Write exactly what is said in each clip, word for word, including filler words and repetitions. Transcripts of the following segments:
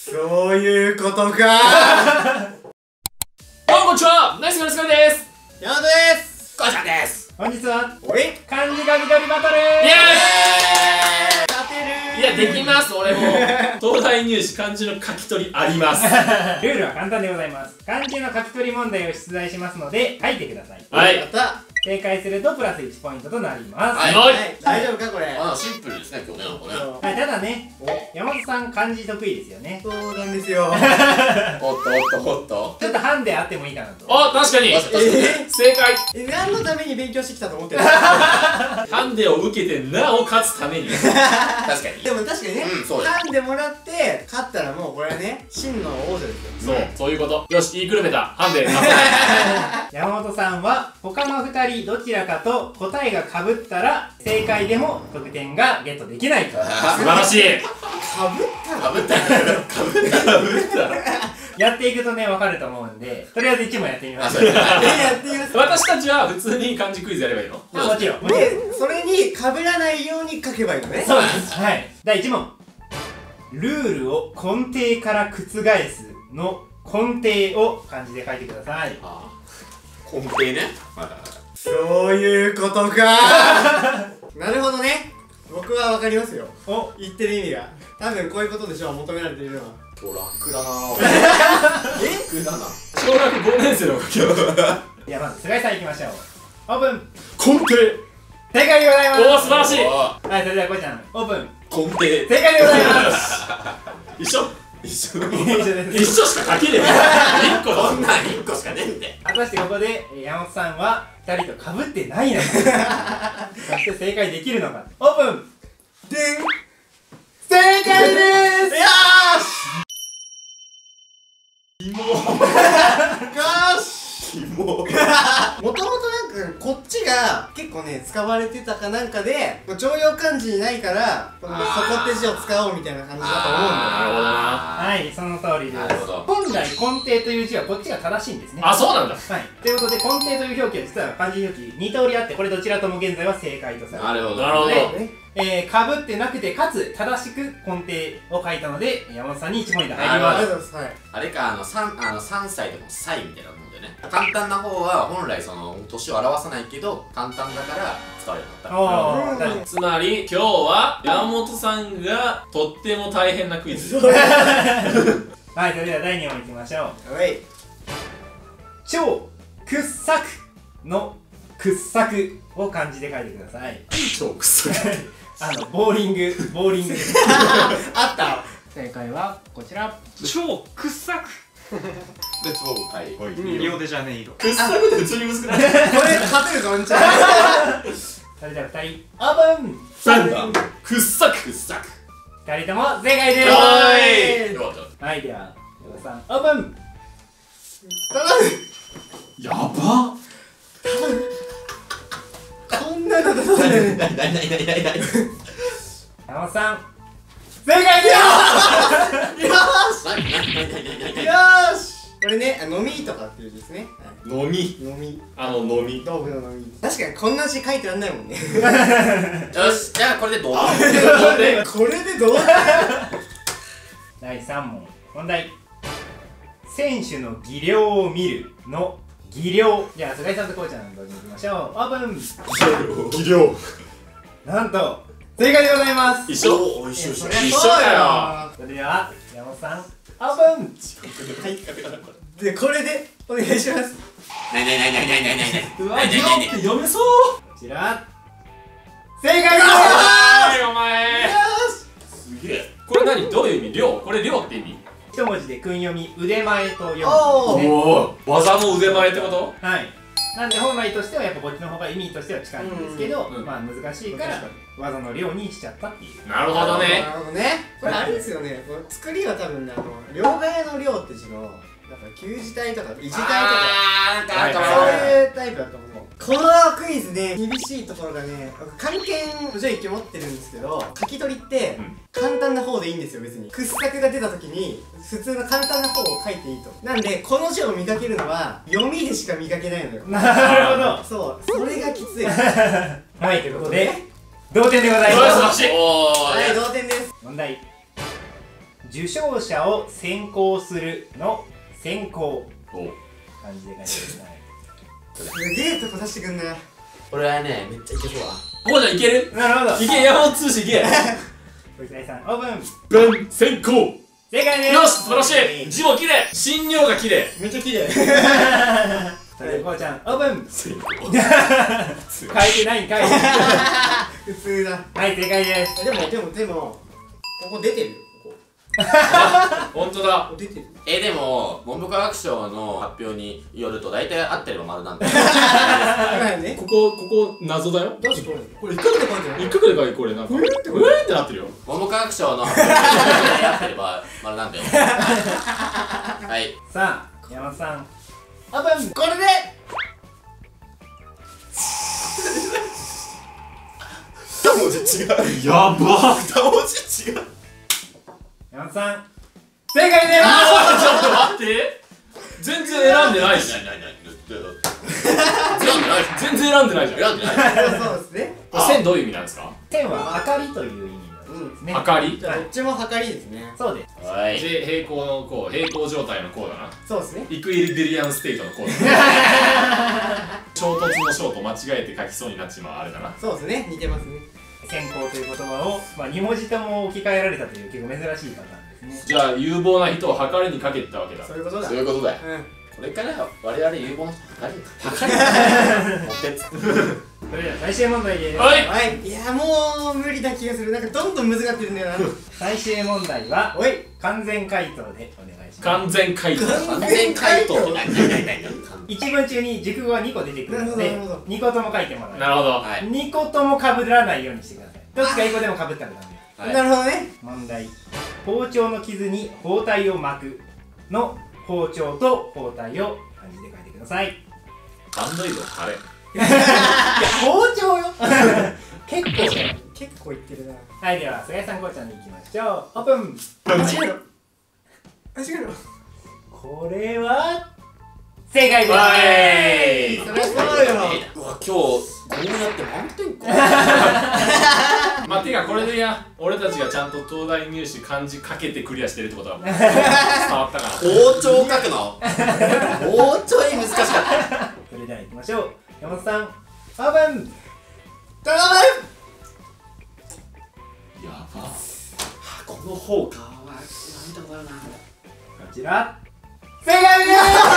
そういうことかー。 どうもこんにちは、ナイスガルスカイです。 山本です。 こうちゃんです。 本日はおい漢字が緑バトル。 イエーイ。 勝てるー。 いや、できます。俺も東大入試漢字の書き取りあります。 ルールは簡単でございます。漢字の書き取り問題を出題しますので書いてください。 はいやった。 正解するとプラスいちポイントとなります。 はいはい、大丈夫かこれ。 あ、シンプルですね、今日ね、なんかね。 はい、ただね、山本さん漢字得意ですよね。 そうなんですよ。 おっとおっとおっと。 ちょっとハンデあってもいいかなと。 あ、確かに。 え正解。 え、何のために勉強してきたと思ってる？ ハンデを受けてなお勝つために。 確かに。 でも確かにね、 うんそうですハンでもらって勝ったらもうこれはね、真の王者ですよ。 そう、そういうこと。よし、言いくるめた。ハンデ勝つ。 山本さんは他のふたりどちらかと答えがかぶったら正解でも得点がゲットできないと。 素晴らしい。 かぶったかぶったかぶったかぶったら。 やっていくとね、わかると思うんで、とりあえずいち問やってみましょう。 え、やってみます。 私たちは普通に漢字クイズやればいいの？ あ、もちろん。もちろんで、それにかぶらないように書けばいいのね。 そうです。はい。だいいち問。ルールを根底から覆すの根底を漢字で書いてください。 ああ、根底ね。 そういうことかー。なるほどね。僕はわかりますよ。 お、 言ってる意味が。多分こういうことでしょう、求められているのは。 今日楽だなぁ。 え？ 楽だな。 小学ごねん生の書き方。 ではまず菅井さんいきましょう。オープン。 根底。 正解でございます。 おー、素晴らしい。 はい、それではこうちゃんオープン。 根底。 正解でございます一緒一緒の。 一緒です。 一緒しか書けねえよ。一個だ。 こんなん一個しかねえんで。 果たしてここでえー山本さんはふたりと被ってないのかそして正解できるのか。オープン。 でん。 正解です。 よーし。 芋。 よーし。 キモ。 もともとなんかこっちが結構ね使われてたかなんかで常用漢字にないからこのそこって字を使おうみたいな感じだと思うんだよ。 なるほどな。 はい、その通りです。 なるほど本来根底という字はこっちが正しいんですね。 あ、そうなんだ。 はい。ということで根底という表記は実は漢字表記に通りあって、これどちらとも現在は正解とされている。 なるほど。 なるほど。 ねえー、かぶってなくてかつ正しく根底を書いたので山本さんにいちポイント入りあります。 がとうございます。はい。 あれか、あの、三、あの、三歳とかの歳みたいなもんだよね。簡単な方は本来その、年を表さないけど、簡単だから使うようになった。 おー、 うん確かに。 つまり今日は山本さんがとっても大変なクイズ。 はい、それではだいに問いきましょう。 はい。 超掘削の掘削を漢字で書いてください。 超くそ。 あの、ボーリング、ボーリングです。 あった。 正解はこちら。 超掘削。 レッツゴー。はい。 リオデジャネイロ。 くっさくって普通に難しくない？ これ勝てるぞんちゃん。 それではふたりオープン。 なんだ。くっさく。 くっさく。 ふたりとも正解です。 はよかった。 はい、では山田さんオープン。 頼やば。 む。こんなの頼んでる。 なになになになになになに。 山本さん正解です。 よなになになになになにーし。よーし。これね、飲みとかっていう字ですね。 飲み。 飲み。 あの飲み。 道具の飲み。確かにこんな字書いてらんないもんね。 よし、じゃあこれでどうだ。 これでどうだ。 だいさん問問題。選手の技量を見るの技量。じゃあ菅井さんとこうちゃん同時にいきましょう。オープン。 技量。 なんと正解でございます。 一緒。 おいしいしょ。 そりゃ一緒そうだよ。 よ。 それでは山本さんオープン。 で、これでお願いします。 なになになになになになになに。 うわ、 なに技なになに。 量って読めそう。 こちら正解です。 はいお前。 すげえ。 これ何？どういう意味？量。これ量って意味？ 一文字で訓読み腕前と読むんですおね。 おお。技の腕前ってこと？ はい。なんで本来としてはやっぱこっちの方が意味としては近いんですけど、 うんうんまあ難しいから技の量にしちゃったっていう。 なるほどね。 なるほどね。これあれですよね。これ作りは多分ね、あの両替の量って字の、だから旧字体とか異字体とか。 あー、なんかなんかそうわかる。 いうタイプだと思う。このクイズね、厳しいところがね、漢検助一級持ってるんですけど、書き取りって簡単な方でいいんですよ、別に。掘削が出た時に、普通の簡単な方を書いていいと。なんで、この字を磨けるのは、読みでしか磨けないのよ。 なるほど。 そう、それがきつい。ははい、ということで同点でござい素晴らます。 しい。 おー。 い、同点です。 問題。 受賞者を選考するの選考お感じで書いてください。 すげえとこ出してくんな。 これはねめっちゃいけそうだ。 こうちゃんいける？ なるほど。 いけ、山本通信いけ。 こいつらいさんオープン。 文先行。 正解です。 よし、素晴らしい。字も綺麗。新尿が綺麗。 めっちゃ綺麗。 それでこうちゃんオープン。 先行。 書いてないんかい。 普通だ。 はい正解です。 でもでもでもここ出てるよ。こ本当だ。 こ出てる。 えでも文部科学省の発表によると大体合ってれば丸なんだよ。 今ね。 ここ、ここ、謎だよ。 どうしてこれ？これ一角で書いてない。 一角でかい、これなんか。うえーってなってるよ。 文部科学省の発表に合ってれば丸なんだよ。はい。 さあ山本さんオープン。 これで。 二文字違う。 やば。 二文字違う。 山本さん正解です。 ちょっと待って。全然選んでないし。 何何何全然選んでないじゃん。 選んでない。 そうですね。 線どういう意味なんですか？ 線は明かりという意味のですね。 明かり。 じゃあどっちも測りですね。 そうです。 はい。 で、平行のこう、平行状態のこうだな。 そうですね。 イクイリベリアンステートのこうだな。衝突の衝と間違えて書きそうになっちまうあれだな。 そうですね。似てますね。 選考という言葉を、まあ、に文字とも置き換えられたという結構珍しいパターンですね。 じゃあ有望な人を測りにかけてたわけだ。 そういうことだ。 そういうことだよ。 うん。 これから我々有望な人測りに測り持ってっつって。 それでは最終問題です。 はい。 はい。いやもう無理な気がする。なんかどんどん難かってるんだよな。 最終問題はおい。 完全回答でお願いします。 完全回答。 完全回答って何何何何一文中に熟語がにこ出てくるのでなるほどなるほどにことも書いてもらう。 なるほど。 はいにことも被らないようにしてください。どっちかいっこでも被ったらダメです。 はいなるほどね。 問題。包丁の傷に包帯を巻くの包丁と包帯を漢字で書いてください。 バンドエイド貼れ。 いや包丁よ。結構だよ。 結構いってるな。 はい、では菅井さんこうちゃんでいきましょう。オープン。 間違えろ。間違えろ。 これは正解です。 わーい。 そりゃそうよ。 うわ今日こうやって満点か。 まあ、てかこれでや、俺たちがちゃんと東大入試漢字かけてクリアしてるってことは伝わったかな。 包丁書くのもうちょい難しかった。 それでは行きましょう。山本さん、オープン。 頼やば。 この方か見たことあるな。 こちら正解です。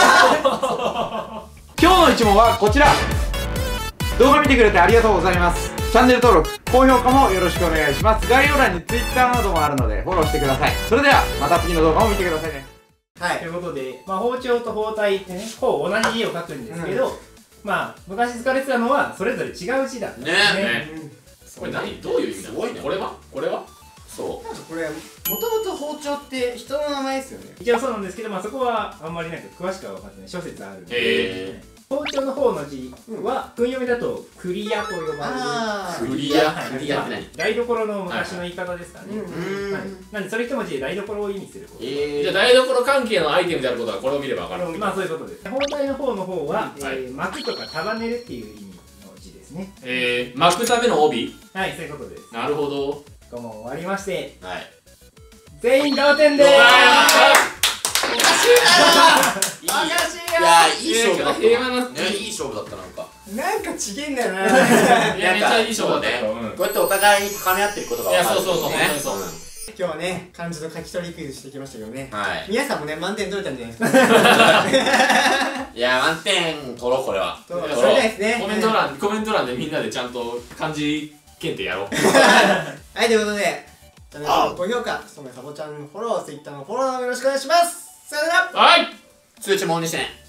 今日の一問はこちら。動画見てくれてありがとうございます。チャンネル登録、高評価もよろしくお願いします。概要欄に Twitter などもあるのでフォローしてください。それではまた次の動画を見てくださいね。 はいということで、まあ、包丁と包帯ってね、ほぼ同じ字を書くんですけど、まあ昔使われてたのはそれぞれ違う字だったんですね。 ね。これ何？どういう意味なの？ すごいねこれは？これは？ そうなんかこれもともと包丁って人の名前ですよね。 一応そうなんですけど、まあ、そこはあんまりなんか詳しくは分かってない諸説あるんで、 へ包丁の方の字は訓読みだとクリアと呼ばれる。 あクリアはいクリアって何？ 台所の昔の言い方ですからね。 うんうーんはい、なんでそれ一文字で台所を意味すること。 えじゃあ台所関係のアイテムであることはこれを見れば分かる。 まあそういうことです。包帯の方の方は、 うんはいえー巻くとか束ねるっていう意味の字ですね。 えー、巻くための帯？ はい、そういうことです。 なるほど。 ここも終わりまして、 はい全員同点でーす。 おかしいな。いいおかしいよいやいい勝負だった平和なねいい勝負だったなんかなんかちげえんだよな。 いや、めっちゃいい勝負だったよ。うんこうやってお互い高め合ってることが分かるいやそうそうそうね本当にそう今日はね、漢字の書き取りクイズしてきましたけどね。 はい皆さんもね、満点取れたんじゃないですか。 いや満点取ろうこれはそういやそれではですね。 コメント欄、コメント欄でみんなでちゃんと漢字検定やろう。 はい、ということで、チャンネル登録、高評価、そのサボちゃんのフォロー、Twitter のフォローもよろしくお願いします。さよなら。 はい。 通知もオンにしてね